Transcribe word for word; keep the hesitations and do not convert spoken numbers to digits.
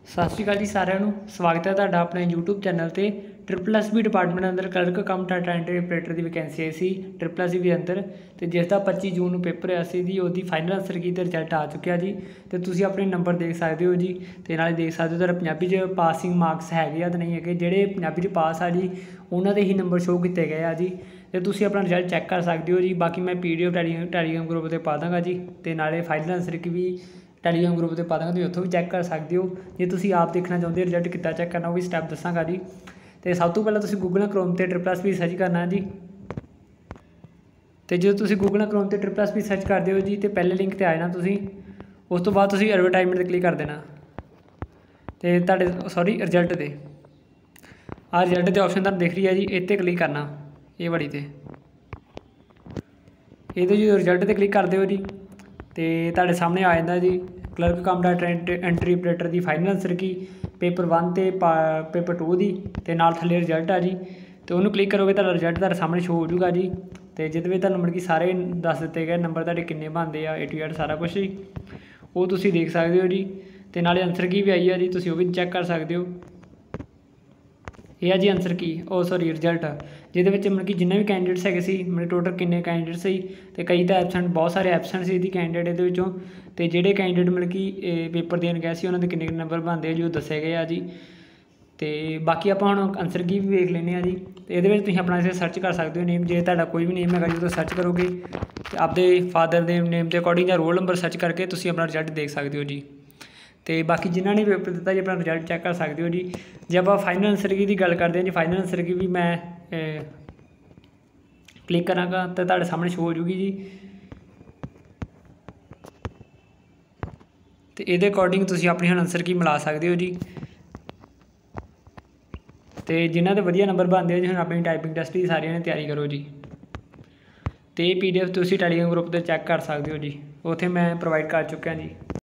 सत श्री अकाल जी सारिਆਂ ਨੂੰ स्वागत है ਤੁਹਾਡਾ ਆਪਣੇ YouTube चैनल ਤੇ ट्रिपल एस बी डिपार्टमेंट अंदर clerk cum data entry operator की वैकेंसी आई सी ट्रिपल एस बी अंदर तो जिसका पच्ची जून ਨੂੰ पेपर ਹੋਇਆ ਸੀ ਜੀ ਉਹਦੀ फाइनल आंसर की तो रिजल्ट आ चुका जी तो ਤੁਸੀਂ अपने नंबर देख सकते हो जी तो नाले देख सकते हो ਤੁਹਾਡਾ ਪੰਜਾਬੀ 'ਚ पासिंग मार्क्स हैगे आ तो नहीं है ਜਿਹੜੇ ਪੰਜਾਬੀ 'ਚ पास आ जी उन्होंने ही नंबर शो किए गए आ जी तो तुसी अपना रिजल्ट चैक कर सकते हो जी। बाकी मैं पी डी एफ टैली टैलीग्राम ग्रुप पर पा दूँगा जी तो नाले फाइनल आंसर की भी टैलीग्राम ग्रुप पर पा दूँगा तुम उत्थों भी चैक कर सकते हो जे तुसी आप देखना चाहते हो रिजल्ट कितना चैक करना वो भी स्टैप दसांगा जी। तो सब तो पहले तुसी गूगल क्रोम पर ट्रिपल एस पी सर्च करना जी। तो जो तुसी गूगल क्रोम पर ट्रिपल एस पी सर्च करते हो जी तो पहले लिंक पर आ जाना तुसी उस तो बाद तुसी एडवरटाइजमेंट पर क्लिक कर देना तो तुहाडे सॉरी रिजल्ट पर आ रिजल्ट के ऑप्शन तुहानूं दिख रही है जी इत्ते क्लिक करना ये बड़ी तो ये जो रिजल्ट पर क्लिक करते हो जी तो तुहाडे सामने आ जाता जी clerk cum data entry operator की final answer key paper one तो पेपर टू की तो नाल थल्ले रिजल्ट आ जी तो उन्होंने क्लिक करोगे तो रिजल्ट तुहाडे सामने शो हो जाऊगा जी। तो जिद में तुहानूं मतलब कि सारे दस दिते गए नंबर तुहाडे किन्ने बनते आ ए टू जेड सारा कुछ जी वो तुसीं देख सकते हो जी। तो नाले आंसर की भी आई है जी तुसीं वो भी चैक कर सकते हो। यह है जी आंसर की ओ सॉरी रिजल्ट जिहदे विच मतलब कि जिन्ने भी कैंडिडेट्स है सी मतलब टोटल किन्ने कैंडिडेट्स सी तो कई तो एबसेंट बहुत सारे एबसेंट सी दी कैंडिडेट इहदे विचों तो जिहड़े कैंडिडेट मतलब कि पेपर देन गए सी उन्हां दे किन्ने नंबर बनते जो दसे गए आ जी। तो बाकी आपां हुण आंसर की भी वेख लैंदे आ जी। तो इहदे विच तुसीं अपना इसे सर्च कर सकते हो नेम जे तुहाडा कोई भी नेम है जो सर्च करोगे तो आपदे फादर दे नेम के अकॉर्डिंग या रोल नंबर सर्च करके तुसीं अपना रिजल्ट देख सकते हो जी। तो बाकी जिन्होंने भी पेपर दिता जी अपना रिजल्ट चैक कर सकते हो जी। जे आप फाइनल आंसर की गल करते हैं जी फाइनल आंसर की भी मैं ए, क्लिक कराँगा तो तुहाडे सामने शो हो जूगी जी। तो ये अकॉर्डिंग तुसीं अपनी हुण आंसर की मिला सकते हो जी। तो जिन्हों के वधिया नंबर बनते हैं जी हुण अपनी टाइपिंग टैसट की सारियां ने तैयारी करो जी। तो ये पी डी एफ तुसीं टैलीग्राम ग्रुप पर चैक कर सकते हो जी उत्थे मैं प्रोवाइड कर चुका जी।